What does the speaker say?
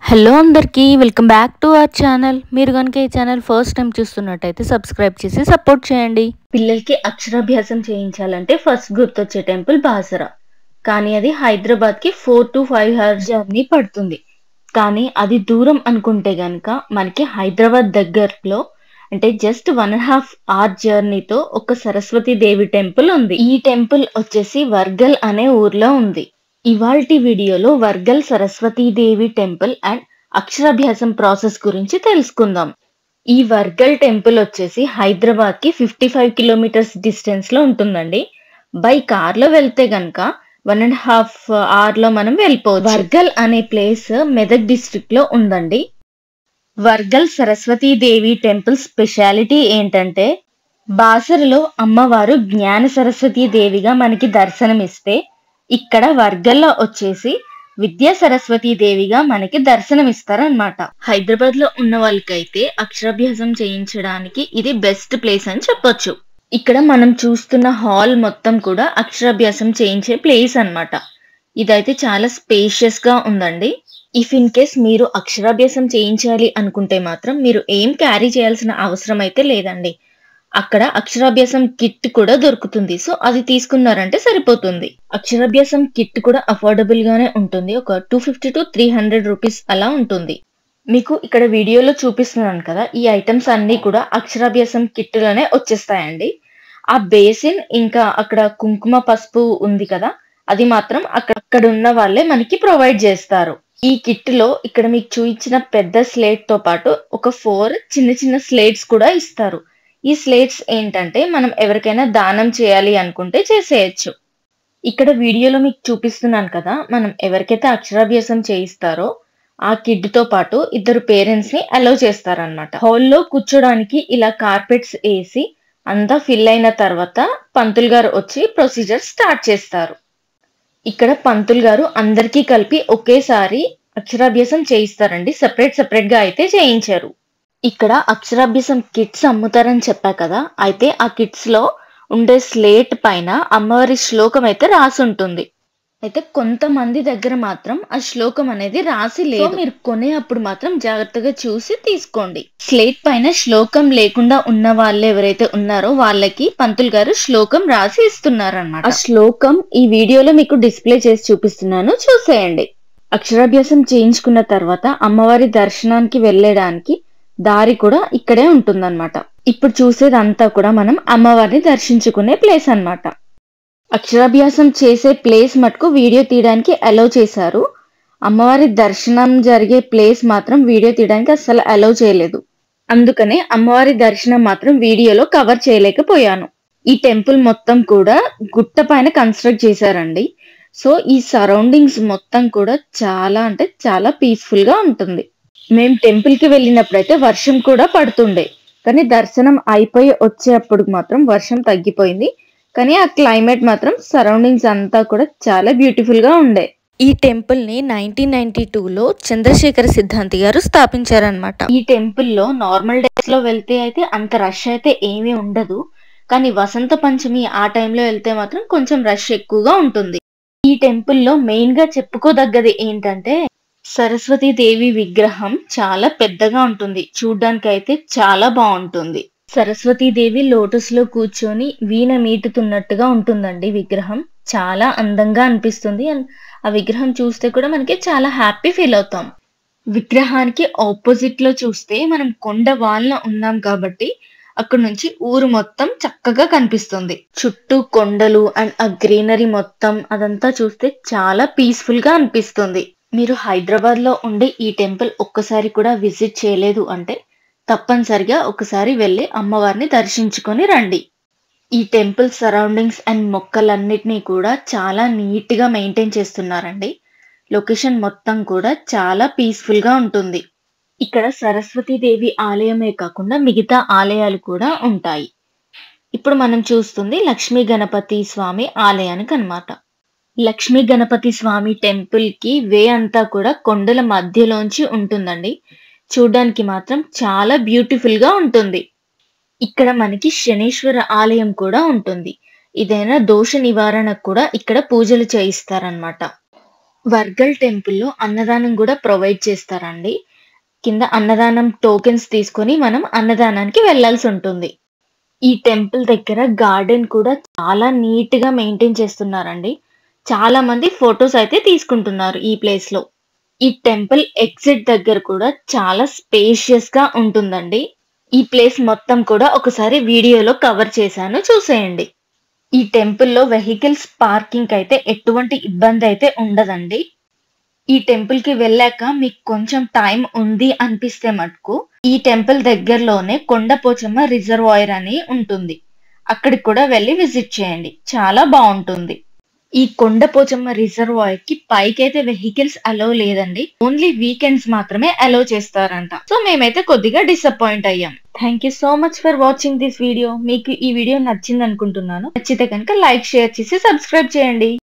Hello అందరికీ welcome back to our channel. మీరు కనుక ఈ ఛానల్ ఫస్ట్ టైం చూస్తున్నట్టయితే సబ్స్క్రైబ్ చేసి సపోర్ట్ చేయండి. పిల్లలకి అక్షరాభ్యాసం చేయించాలంటే ఫస్ట్ గుర్తొచ్చే టెంపుల్ బాసరా. కానీ అది హైదరాబాద్కి 4 to 5 hours జర్నీ పడుతుంది. కానీ అది దూరం అనుకుంటే గనక మనకి హైదరాబాద్ దగ్గరలో అంటే జస్ట్ 1.5 hour జర్నీతో ఒక సరస్వతి దేవి టెంపుల్ ఉంది. ఈ టెంపుల్ వచ్చేసి వర్గల్ అనే ఊర్లో ఉంది. ఇవాల్టి వీడియోలో వర్గల్ సరస్వతీదేవి టెంపుల్ అండ్ అక్షరాభ్యాసం ప్రాసెస్ గురించి తెలుసుకుందాం. ఈ వర్గల్ టెంపుల్ వచ్చేసి హైదరాబాద్ కి 55 కిలోమీటర్స్ డిస్టెన్స్ లో ఉంటుందండి. బై కార్ లో వెళ్తే గనక 1.5 hour లో మనం వెళ్ళిపోవచ్చు. వర్గల్ అనే ప్లేస్ మెదక్ డిస్ట్రిక్ట్ లో ఉందండి. వర్గల్ సరస్వతీదేవి టెంపుల్ స్పెషాలిటీ ఏంటంటే బాసరలో అమ్మవారు జ్ఞాన సరస్వతీ దేవిగా మనకి దర్శనమిస్తే ఇక్కడ వర్గల్లో వచ్చేసి విద్యా సరస్వతీ దేవిగా మనకి దర్శనమిస్తారనమాట. హైదరాబాద్ లో ఉన్న వాళ్ళకైతే అక్షరాభ్యాసం చేయించడానికి ఇది బెస్ట్ ప్లేస్ అని చెప్పొచ్చు. ఇక్కడ మనం చూస్తున్న హాల్ మొత్తం కూడా అక్షరాభ్యాసం చేయించే ప్లేస్ అన్నమాట. ఇదైతే చాలా స్పేషియస్ గా ఉందండి. ఇఫ్ ఇన్ కేస్ మీరు అక్షరాభ్యాసం చేయించాలి అనుకుంటే మాత్రం మీరు ఏం క్యారీ చేయాల్సిన అవసరం అయితే లేదండి. అక్కడ అక్షరాభ్యాసం కిట్ కూడా దొరుకుతుంది. సో అది తీసుకున్నారంటే సరిపోతుంది. అక్షరాభ్యాసం కిట్ కూడా అఫోర్డబుల్ గానే ఉంటుంది. ఒక 250 to 300 రూపీస్ అలా ఉంటుంది. మీకు ఇక్కడ వీడియోలో చూపిస్తున్నాను కదా, ఈ ఐటమ్స్ అన్ని కూడా అక్షరాభ్యాసం కిట్ లోనే వచ్చేస్తాయండి. ఆ బేసిన్ ఇంకా అక్కడ కుంకుమ పసుపు ఉంది కదా, అది మాత్రం అక్కడ ఉన్న వాళ్ళే మనకి ప్రొవైడ్ చేస్తారు. ఈ కిట్ లో ఇక్కడ మీకు చూపించిన పెద్ద స్లేట్ తో పాటు ఒక 4 చిన్న చిన్న స్లేట్స్ కూడా ఇస్తారు. ఈ స్లేట్స్ ఏంటంటే మనం ఎవరికైనా దానం చేయాలి అనుకుంటే చేసేయచ్చు. ఇక్కడ వీడియోలో మీకు చూపిస్తున్నాను కదా, మనం ఎవరికైతే అక్షరాభ్యాసం చేయిస్తారో ఆ కిడ్ తో పాటు ఇద్దరు పేరెంట్స్ ని అలౌ చేస్తారనమాట. హాల్లో కూర్చోడానికి ఇలా కార్పెట్స్ వేసి అంతా ఫిల్ అయిన తర్వాత పంతులు గారు వచ్చి ప్రొసీజర్ స్టార్ట్ చేస్తారు. ఇక్కడ పంతులు గారు అందరికీ కలిపి ఒకేసారి అక్షరాభ్యాసం చేయిస్తారండి. సెపరేట్ గా అయితే చేయించారు. ఇక్కడ అక్షరాభ్యాసం కిట్స్ అమ్ముతారని చెప్పా కదా, అయితే ఆ కిట్స్ లో ఉండే స్లేట్ పైన అమ్మవారి శ్లోకం అయితే రాసి ఉంటుంది. అయితే కొంతమంది దగ్గర మాత్రం ఆ శ్లోకం అనేది రాసి లేదు. మీరు కొనే అప్పుడు మాత్రం జాగ్రత్తగా చూసి తీసుకోండి. స్లేట్ పైన శ్లోకం లేకుండా ఉన్న వాళ్ళు ఎవరైతే ఉన్నారో వాళ్ళకి పంతులు గారు శ్లోకం రాసి ఇస్తున్నారన్నమాట. ఆ శ్లోకం ఈ వీడియోలో మీకు డిస్ప్లే చేసి చూపిస్తున్నాను, చూసేయండి. అక్షరాభ్యాసం చేయించుకున్న తర్వాత అమ్మవారి దర్శనానికి వెళ్ళడానికి దారి కూడా ఇక్కడే ఉంటుందన్నమాట. ఇప్పుడు చూసేదంతా కూడా మనం అమ్మవారిని దర్శించుకునే ప్లేస్ అన్నమాట. అక్షరాభ్యాసం చేసే ప్లేస్ మటుకు వీడియో తీయడానికి అలౌ చేశారు. అమ్మవారి దర్శనం జరిగే ప్లేస్ మాత్రం వీడియో తీయడానికి అస్సలు అలౌ చేయలేదు. అందుకనే అమ్మవారి దర్శనం మాత్రం వీడియోలో కవర్ చేయలేకపోయాను. ఈ టెంపుల్ మొత్తం కూడా గుట్ట పైన కన్స్ట్రక్ట్ చేశారండి. సో ఈ సరౌండింగ్స్ మొత్తం కూడా చాలా అంటే చాలా పీస్ఫుల్ గా ఉంటుంది. మేము టెంపుల్ కి వెళ్ళినప్పుడైతే వర్షం కూడా పడుతుండే, కానీ దర్శనం అయిపోయి వచ్చేటప్పుడు మాత్రం వర్షం తగ్గిపోయింది. కానీ ఆ క్లైమేట్ మాత్రం సరౌండింగ్స్ అంతా కూడా చాలా బ్యూటిఫుల్ గా ఉండే. ఈ టెంపుల్ ని 1992లో చంద్రశేఖర సిద్ధాంతి గారు స్థాపించారనమాట. ఈ టెంపుల్ లో నార్మల్ డేస్ లో వెళ్తే అయితే అంత రష్ అయితే ఏమీ ఉండదు. కానీ వసంత పంచమి ఆ టైంలో వెళ్తే మాత్రం కొంచెం రష్ ఎక్కువగా ఉంటుంది. ఈ టెంపుల్ లో మెయిన్ గా చెప్పుకోదగ్గది ఏంటంటే సరస్వతీ దేవి విగ్రహం చాలా పెద్దగా ఉంటుంది. చూడ్డానికి అయితే చాలా బాగుంటుంది. సరస్వతీ దేవి లోటస్ లో కూర్చొని వీణ మీటుతున్నట్టుగా ఉంటుందండి విగ్రహం. చాలా అందంగా అనిపిస్తుంది. అండ్ ఆ విగ్రహం చూస్తే కూడా మనకి చాలా హ్యాపీ ఫీల్ అవుతాం. విగ్రహానికి ఆపోజిట్ లో చూస్తే మనం కొండ వాల్న ఉన్నాం కాబట్టి అక్కడ నుంచి ఊరు మొత్తం చక్కగా కనిపిస్తుంది. చుట్టూ కొండలు అండ్ ఆ గ్రీనరీ మొత్తం అదంతా చూస్తే చాలా పీస్ఫుల్ గా అనిపిస్తుంది. మీరు హైదరాబాద్ లో ఉండి ఈ టెంపుల్ ఒక్కసారి కూడా విజిట్ చేయలేదు అంటే తప్పనిసరిగా ఒకసారి వెళ్ళి అమ్మవారిని దర్శించుకొని రండి. ఈ టెంపుల్ సరౌండింగ్స్ అండ్ మొక్కలన్నిటినీ కూడా చాలా నీట్ గా మెయింటైన్ చేస్తున్నారండి. లొకేషన్ మొత్తం కూడా చాలా పీస్ఫుల్ గా ఉంటుంది. ఇక్కడ సరస్వతీదేవి ఆలయమే కాకుండా మిగతా ఆలయాలు కూడా ఉంటాయి. ఇప్పుడు మనం చూస్తుంది లక్ష్మీ గణపతి స్వామి ఆలయానికి అన్నమాట. లక్ష్మీ గణపతి స్వామి టెంపుల్ కి వే అంతా కూడా కొండల మధ్యలోంచి ఉంటుందండి. చూడ్డానికి మాత్రం చాలా బ్యూటిఫుల్ గా ఉంటుంది. ఇక్కడ మనకి శనీశ్వర ఆలయం కూడా ఉంటుంది. ఇదైనా దోష నివారణకు కూడా ఇక్కడ పూజలు చేయిస్తారనమాట. వర్గల్ టెంపుల్‌లో అన్నదానం గూడా ప్రొవైడ్ చేస్తారండి. కింద అన్నదానం టోకెన్స్ తీసుకొని మనం అన్నదానానికి వెళ్ళాల్సుంటుంది. ఈ టెంపుల్ దగ్గర గార్డెన్ కూడా చాలా నీట్‌గా మెయింటైన్ చేస్తున్నారండి. చాలా మంది ఫోటోస్ అయితే తీసుకుంటున్నారు ఈ ప్లేస్‌లో. ఈ టెంపుల్ ఎగ్జిట్ దగ్గర కూడా చాలా స్పేషియస్‌గా ఉంటుందండి. ఈ ప్లేస్ మొత్తం కూడా ఒకసారి వీడియోలో కవర్ చేశాను చూసేయండి. ఈ టెంపుల్‌లో వెహికల్స్ పార్కింగ్‌కైతే ఎటువంటి ఇబ్బందైతే ఉండదండి. ఈ టెంపుల్‌కి వెళ్ళాక మీకు కొంచెం టైం ఉంది అనిపిస్తే మటుకు, ఈ టెంపుల్ దగ్గరలోనే కొండపోచమ్మ రిజర్వాయర్ అని ఉంటుంది. అక్కడికి కూడా వెళ్లి విజిట్ చేయండి. చాలా బావుంటుంది. ఈ కొండపోచమ్మ రిజర్వాయర్‌కి పైకైతే వెహికల్స్ అలో లేదండి. ఓన్లీ వీకెండ్స్ మాత్రమే అలో చేస్తారంట. సో మేమైతే కొద్దిగా డిసప్పాయింట్ అయ్యాం. Thank you so much for watching this video. మీకు ఈ వీడియో నచ్చిందనుకుంటున్నాను. నచ్చితే కనుక లైక్, షేర్ చేసి సబ్స్క్రైబ్ చేయండి.